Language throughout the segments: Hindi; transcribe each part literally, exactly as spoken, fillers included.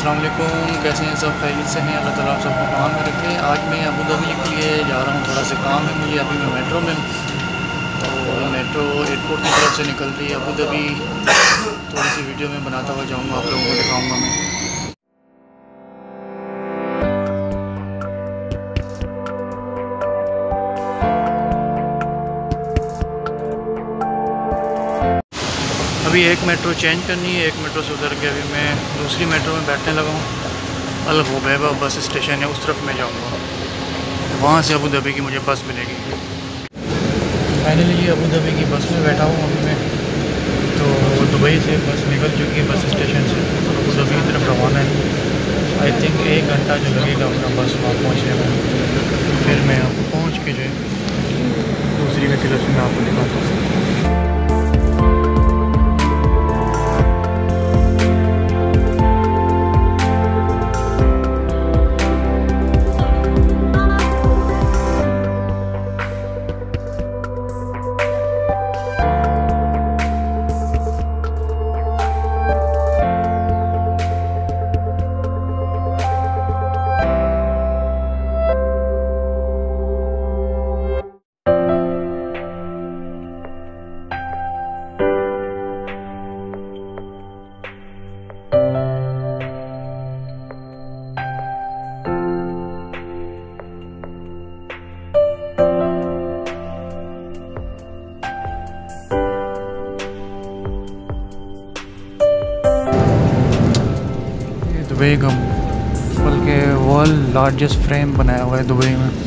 अस्सलाम वालेकुम, कैसे हैं सब? खैरियत से हैं? अल्लाह ताला आप सबको काम में रखे। आज मैं अबू धाबी के लिए जा रहा हूँ, थोड़ा सा काम है मुझे। अभी मैं मेट्रो में हूँ, तो मेट्रो एयरपोर्ट की तरफ से निकलती है अबू धाबी। थोड़ी सी वीडियो में बनाता हुआ जाऊँगा, आप लोगों को दिखाऊँगा मैं। अभी एक मेट्रो चेंज करनी है, एक मेट्रो से उतर के अभी मैं दूसरी मेट्रो में बैठने लगा हूँ। अल हुबैबा बस स्टेशन है, उस तरफ मैं जाऊँगा, वहाँ से अबू धाबी की मुझे बस मिलेगी। फाइनली ये अबू धाबी की बस में बैठा हूँ अभी मैं। तो दुबई से बस निकल चुकी है, बस स्टेशन से अबू धाबी की तरफ रवाना है। आई थिंक एक घंटा जो लगेगा अपना बस वहाँ पहुँचने में। फिर मैं आपको पहुँच के जो है दूसरी की तरफ से मैं आपको दिखाता हूँ। दुबई का बल्कि वर्ल्ड लार्जेस्ट फ्रेम बनाया हुआ है दुबई में।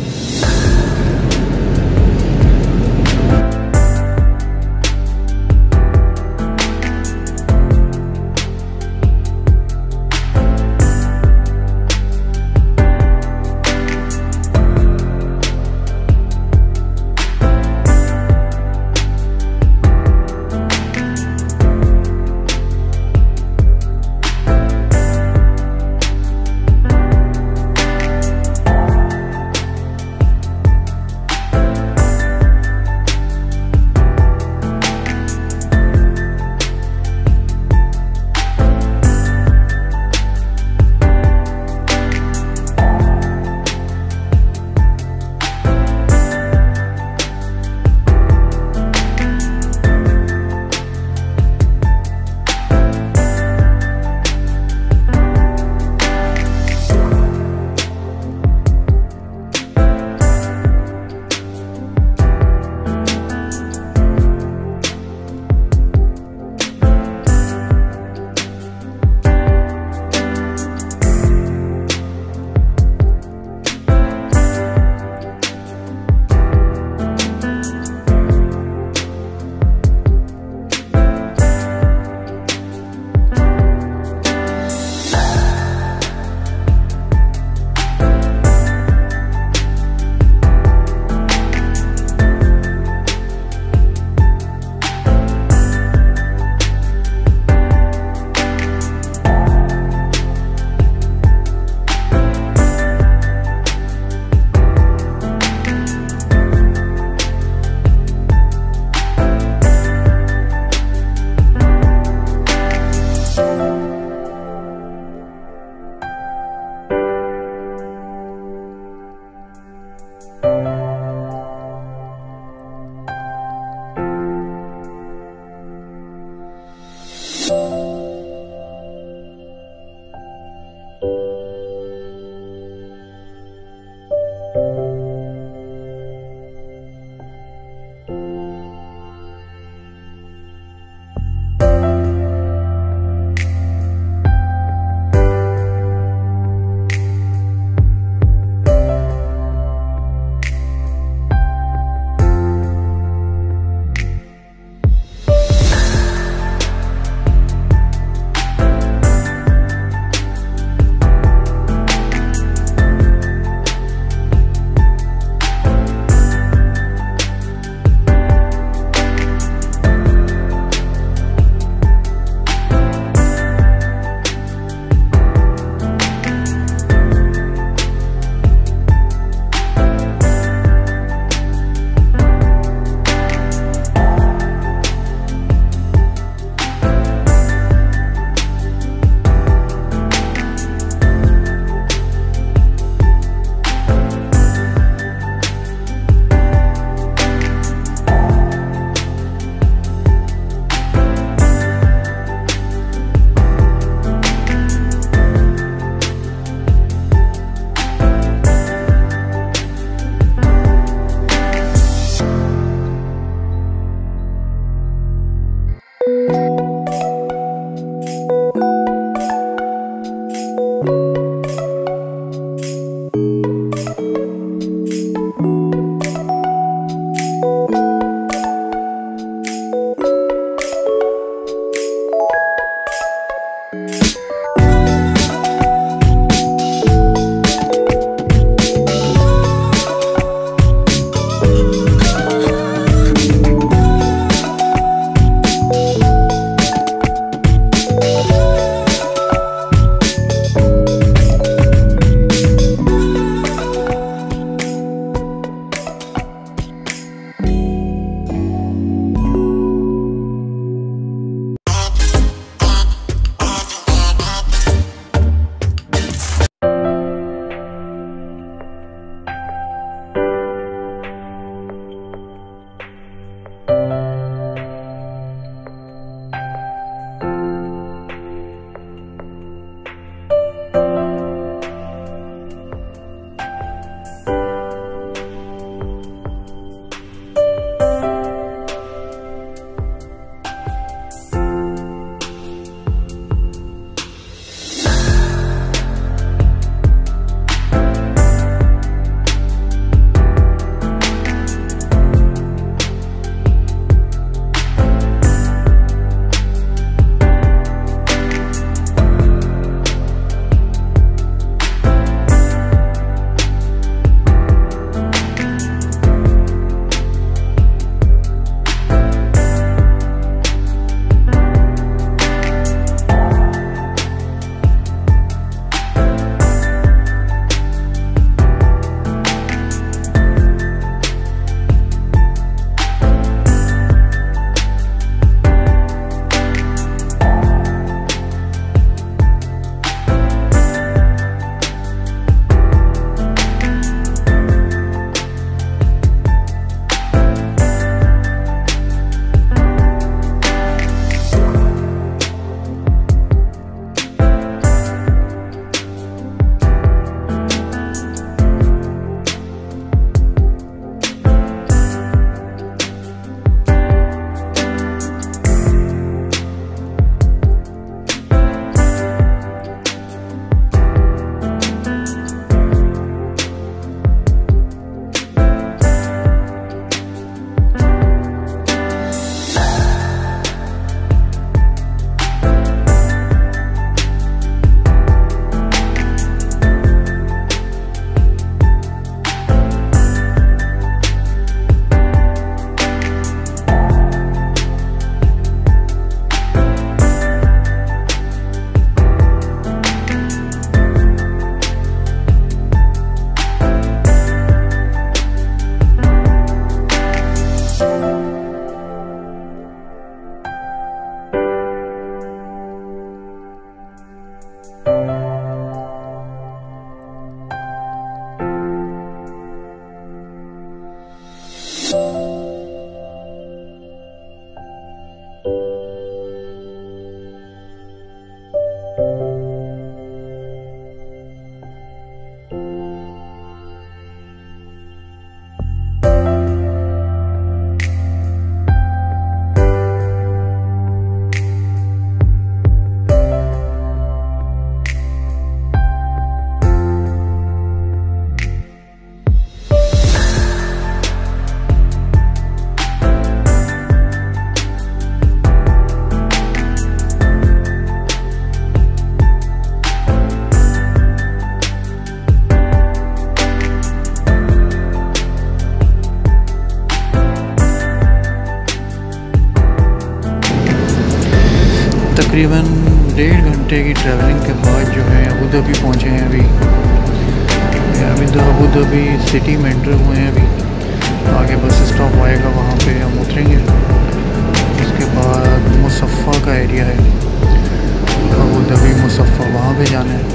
तकरीबन डेढ़ घंटे की ट्रैवलिंग के बाद जो है अबू धाबी पहुँचे हैं अभी। अभी तो अबू धाबी सिटी में एंटर हुए हैं। अभी आगे बस स्टॉप आएगा, वहाँ पे हम उतरेंगे। उसके बाद मुसफ़ा का एरिया है, अबू धाबी मुसफ़ा, वहाँ पे जाना है।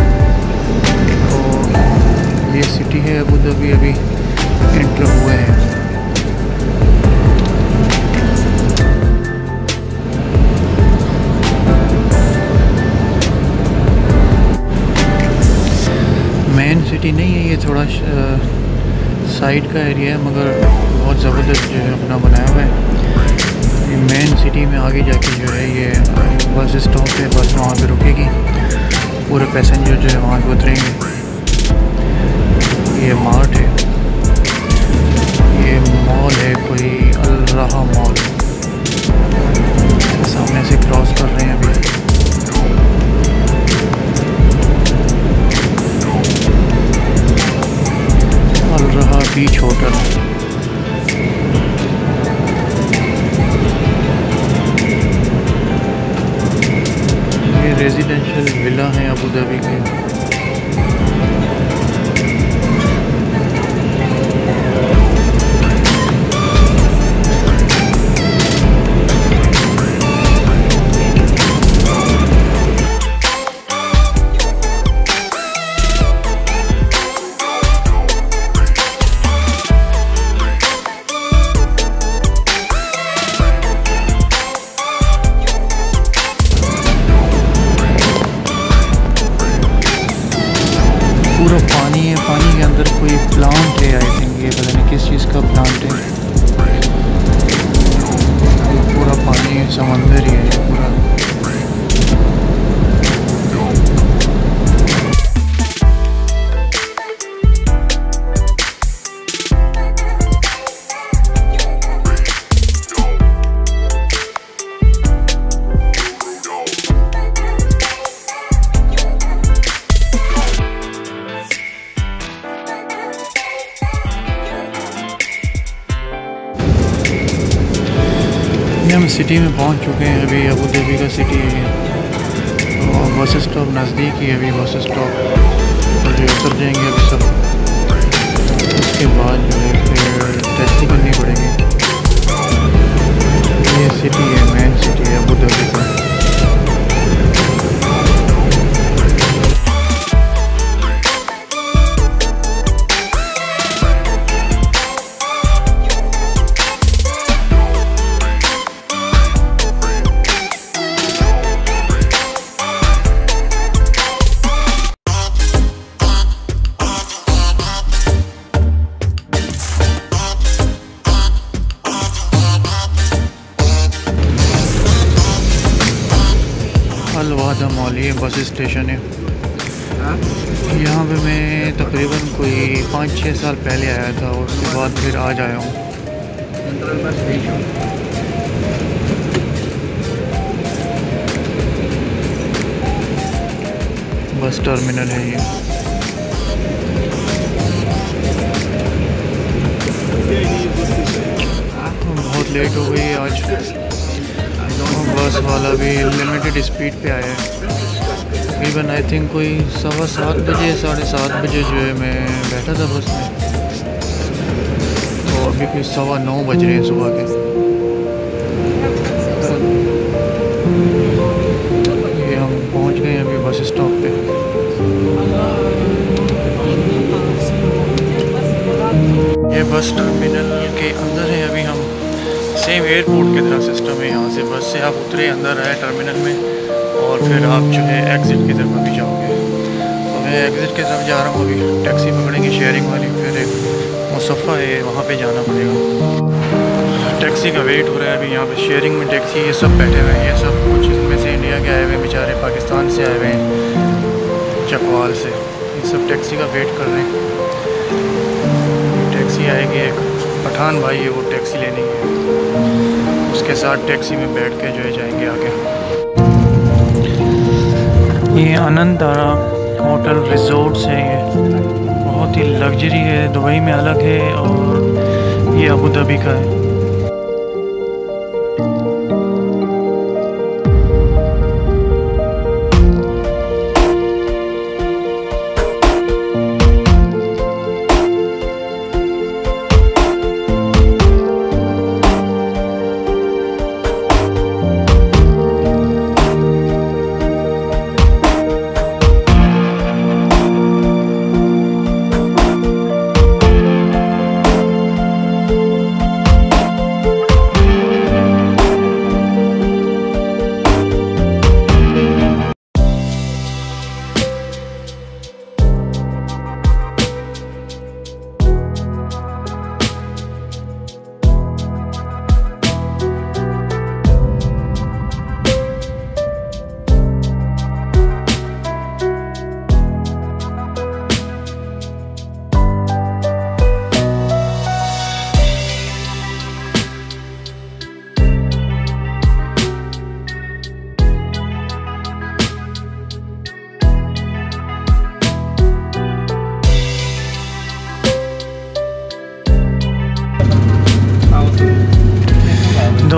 तो ये सिटी है अबू धाबी, अभी एंटर हुए हैं। मेन सिटी नहीं है ये, थोड़ा साइड का एरिया है, मगर बहुत ज़बरदस्त जो है अपना बनाया हुआ है। ये मेन सिटी में आगे जाके जो है ये बस स्टॉप है, बस वहाँ पे रुकेगी, पूरे पैसेंजर जो है वहाँ पे उतरेंगे। ये मार्ट है, ये मॉल है कोई, अल रहा मॉल। सामने से क्रॉस कर रहे हैं अभी। Al Raha beach hotel. ये रेजिडेंशियल विला है अबू धाबी के। पूरा पानी है, पानी के अंदर कोई प्लांट है, आई थिंक ये पता नहीं किस चीज़ का प्लांट है। पूरा पानी है, समंदर ही है पूरा। हम सिटी में पहुंच चुके हैं अभी, अबू धाबी का सिटी है। और बस स्टॉप नज़दीक ही है अभी, बस स्टॉप और जो उतर जाएंगे अभी सब। उसके बाद जो है फिर टैक्सी करनी पड़ेगी। ये सिटी है, मेन सिटी है अबू धाबी का। अलवादा मॉल ये बस स्टेशन है। यहाँ पे मैं तकरीबन कोई पाँच छः साल पहले आया था और उसके बाद फिर आज आया हूँ। बस टर्मिनल है ये। बहुत लेट हो गई आज, बस वाला भी लिमिटेड स्पीड पे आया है। तकरीबन आई थिंक कोई सवा सात बजे साढ़े सात बजे जो है मैं बैठा था बस में, तो अभी कोई सवा नौ बज रहे हैं सुबह के। ये हम पहुंच गए अभी बस स्टॉप पे। ये बस टर्मिनल के अंदर है अभी हम। सेम एयरपोर्ट की तरह सिस्टम है, यहाँ से बस से आप उतरे अंदर आए टर्मिनल में और फिर आप जो है एग्ज़िट की तरफ अभी जाओगे। तो मैं एग्ज़िट की तरफ जा रहा हूँ अभी। टैक्सी पकड़ेंगे शेयरिंग वाली, फिर एक मुसफ़ा है वहाँ पे जाना पड़ेगा। टैक्सी का वेट हो रहा है अभी यहाँ पे। शेयरिंग में टैक्सी ये सब बैठे हुए हैं, ये सब कुछ इनमें से इंडिया के आए हुए हैं बेचारे, पाकिस्तान से आए हुए हैं चकवाल से। ये सब टैक्सी का वेट कर रहे हैं। टैक्सी आएगी, एक पठान भाई है वो टैक्सी लेने की, उसके साथ टैक्सी में बैठ के जो है जाएंगे आगे। ये आनंदारा होटल रिजॉर्ट्स है, ये बहुत ही लग्जरी है, दुबई में अलग है और ये अबू धाबी का है।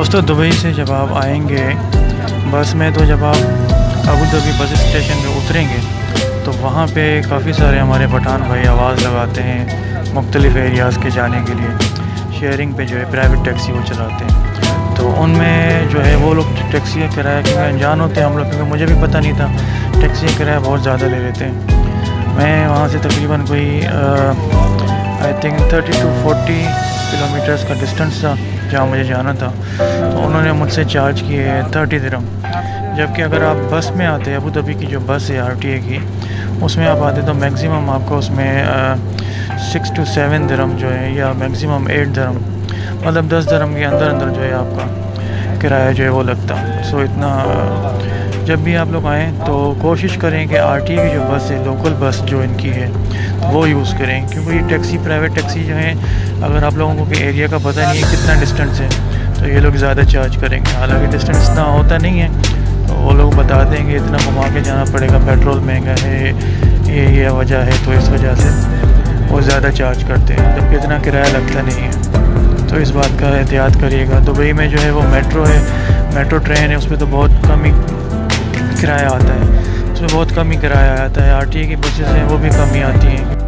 दोस्तों दुबई से जब आप आएंगे बस में, तो जब आप अबू धाबी बस स्टेशन पे उतरेंगे तो वहाँ पे काफ़ी सारे हमारे पठान भाई आवाज़ लगाते हैं मुख्तलिफ़ एरियाज़ के जाने के लिए। शेयरिंग पे जो है प्राइवेट टैक्सी वो चलाते हैं, तो उनमें जो है वो लोग टैक्सी का किराया, क्योंकि अनजान होते हैं हम लोग, क्योंकि मुझे भी पता नहीं था, टैक्सी का किराया बहुत ज़्यादा ले लेते हैं। मैं वहाँ से तकरीबन कोई I think thirty to forty kilometres का डिस्टेंस था जहाँ मुझे जाना था, तो उन्होंने मुझसे चार्ज किए थर्टी दिरहम। जबकि अगर आप बस में आते हैं, अबू धाबी की जो बस है आर टी ए की, उसमें आप आते तो मैक्सिमम आपको उसमें सिक्स टू सेवन दिरहम जो है, या मैक्सिमम एट दिरहम, मतलब दस दिरहम के अंदर अंदर जो है आपका किराया जो है वो लगता। सो इतना जब भी आप लोग आएँ तो कोशिश करें कि आर टी ए की जो बस है, लोकल बस जो इनकी है, वो यूज़ करें, क्योंकि ये टैक्सी प्राइवेट टैक्सी जो है, अगर आप लोगों को एरिया का पता नहीं है कितना डिस्टेंस है, तो ये लोग ज़्यादा चार्ज करेंगे। हालांकि डिस्टेंस इतना होता नहीं है, तो वो लोग बता देंगे इतना घुमा के जाना पड़ेगा, पेट्रोल महंगा है, ये ये वजह है, तो इस वजह से वो ज़्यादा चार्ज करते हैं, जबकि इतना किराया लगता नहीं है। तो इस बात का एहतियात करिएगा। दुबई में जो है वो मेट्रो है, मेट्रो ट्रेन है, उस पर तो बहुत कम ही किराया आता है, उसमें बहुत कम ही किराया आता है। आर टी ए की बसेस हैं वो भी कम ही आती हैं।